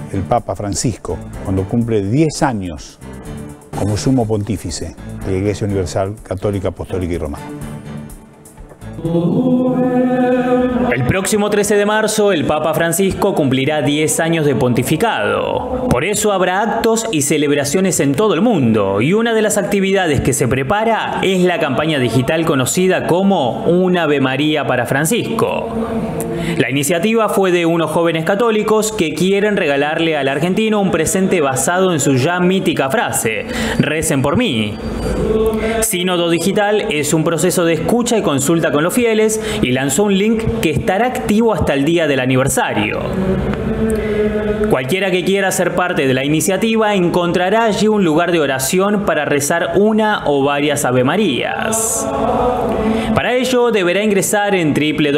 el Papa Francisco, cuando cumple 10 años como sumo pontífice de la Iglesia Universal Católica, Apostólica y Romana. El próximo 13 de marzo, el Papa Francisco cumplirá 10 años de pontificado. Por eso habrá actos y celebraciones en todo el mundo, y una de las actividades que se prepara es la campaña digital conocida como Un Ave María para Francisco. La iniciativa fue de unos jóvenes católicos que quieren regalarle al argentino un presente basado en su ya mítica frase: recen por mí. Sínodo Digital es un proceso de escucha y consulta con los fieles y lanzó un link que estará activo hasta el día del aniversario. Cualquiera que quiera ser parte de la iniciativa encontrará allí un lugar de oración para rezar una o varias Ave Marías. Para ello deberá ingresar en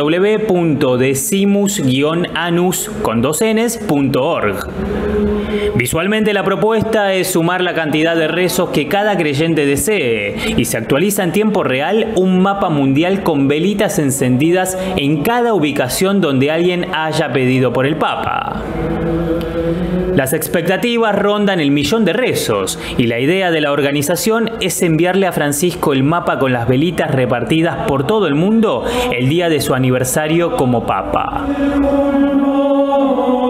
www.decimus-anus.org. Visualmente la propuesta es sumar la cantidad de rezos que cada creyente desee y se actualiza en tiempo real un mapa mundial con velitas encendidas en cada ubicación donde alguien haya pedido por el Papa. Las expectativas rondan el 1.000.000 de rezos y la idea de la organización es enviarle a Francisco el mapa con las velitas repartidas por todo el mundo el día de su aniversario como Papa.